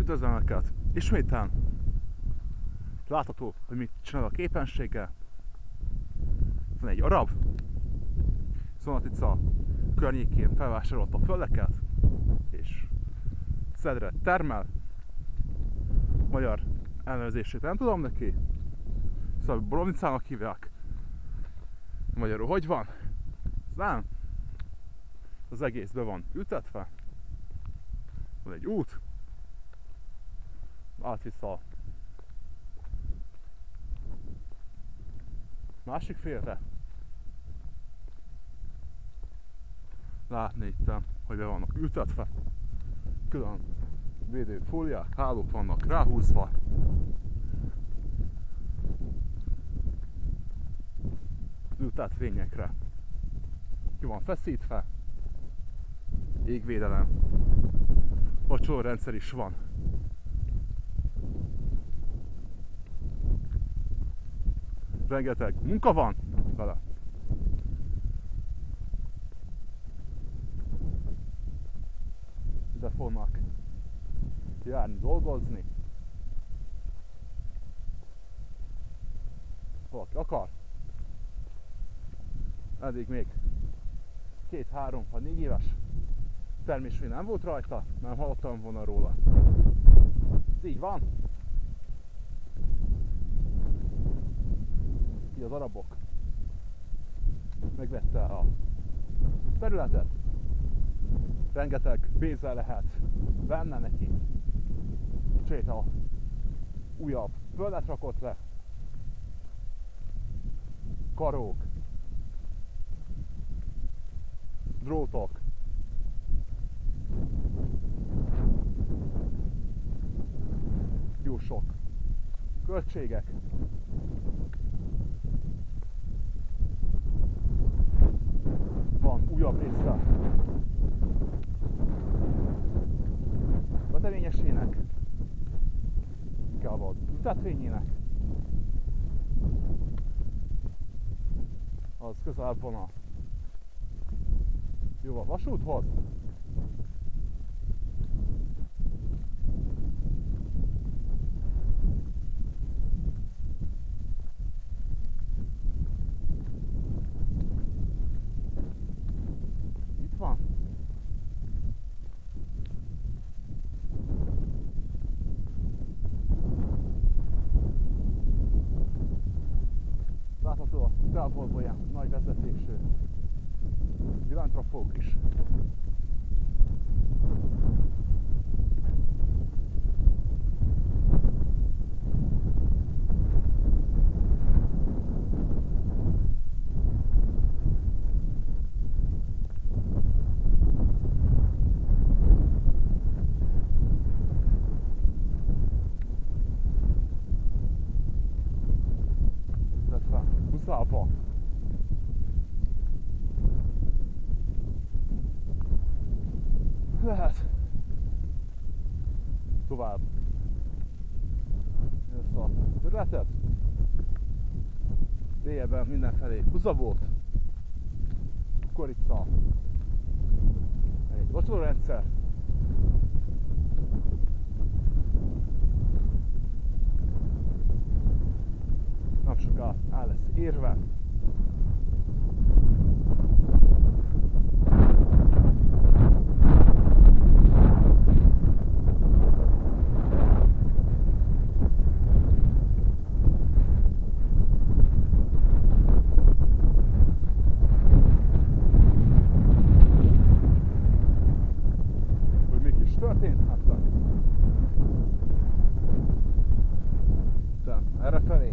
Üdvözlöm Önöket! Ismételten látható, hogy mit csinál a képenséggel. Van egy arab, Szolnotica környékén felvásárolta földeket, és szedre termel. Magyar elnevezését nem tudom neki, szóval Borovnicának hívják. Magyarul hogy van? Nem. Az egész be van ültetve. Van egy út, átvisz a másik félre. Látni itt, hogy be vannak ültetve. Külön védőfóliák, hálók vannak ráhúzva. Ültetvényekre ki van feszítve. Égvédelem. Vacsorrendszer is van. Rengeteg munka van vele. Ide fognak járni, dolgozni. Valaki akar. Eddig még 2, 3 vagy 4 éves termés még nem volt rajta, nem hallottam volna róla. Ez így van. Így az arabok megvette a területet. Rengeteg pénzzel lehet benne neki. Cséta újabb földet rakott le. Karók. Drótok. Jó sok költségek. Van újabb része veteményesének, inkább az ültetvényének. Az közelebb van a jóval vasúthoz. Itt van. Látható a távolból ilyen nagy vezetésű villanytrafók is. Illetve Huszába. Lehet tovább ezt a területet. Déjében mindenfelé buza volt, kukorica, egy vacsorrendszer. Nem soká el lesz érve. Történhetnek. Errefelé.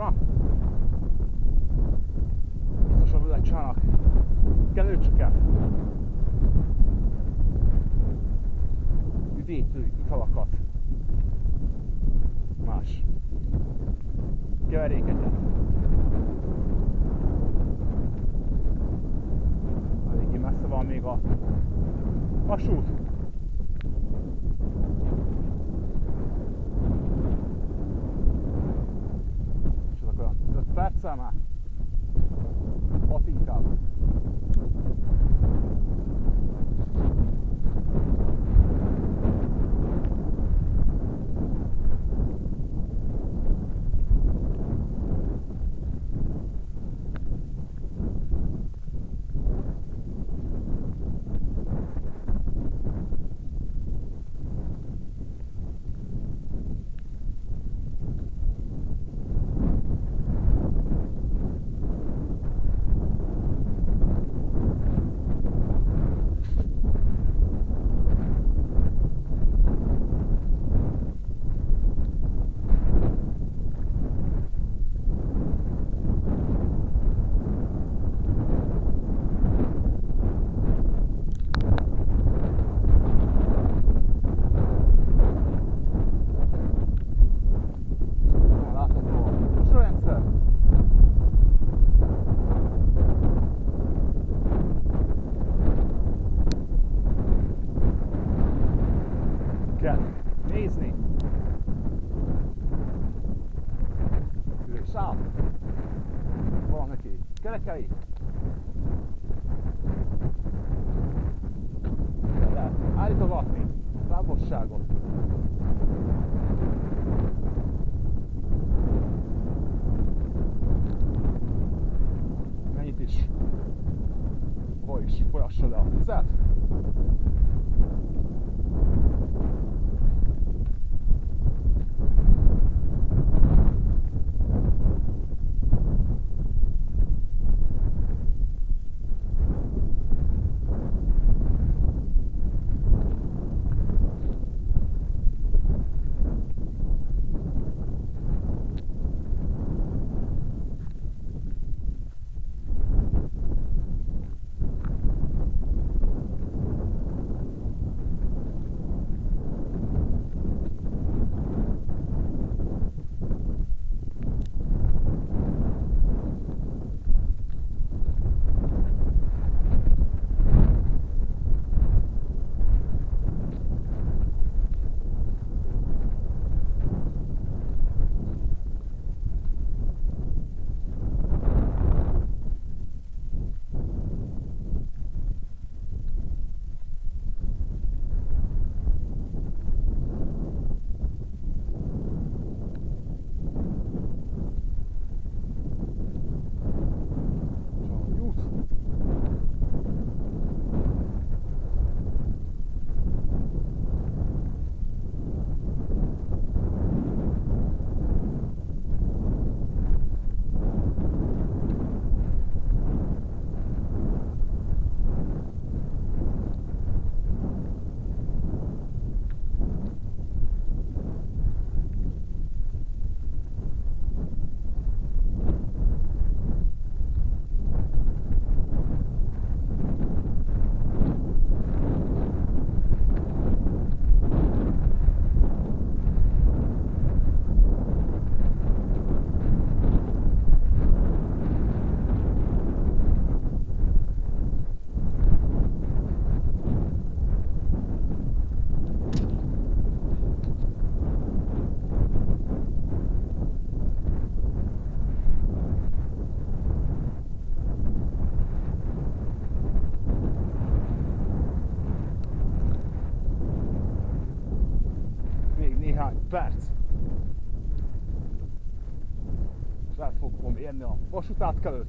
Na, biztosan lecsálnak kenőcsöket, üdítő italakat, más keverékeket. Eléggé messze van még a vasút. És azok olyan 5 perccel már, 6 inkább. Nézni. Sáv. Van neki kerekei. Lehet állítogatni a távolságot. Mennyit is, hol is folyassa le a vizet. Néhány perc, és át fogom érni a vasútátkelőt.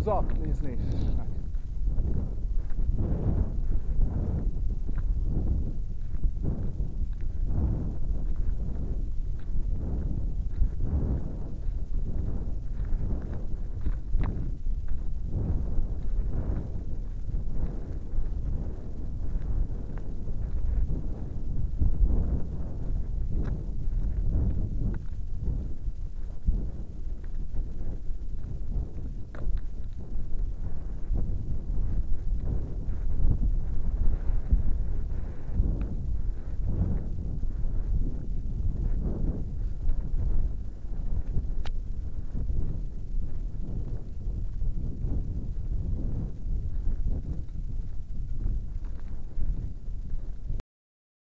Húzza! Nézd, nézd!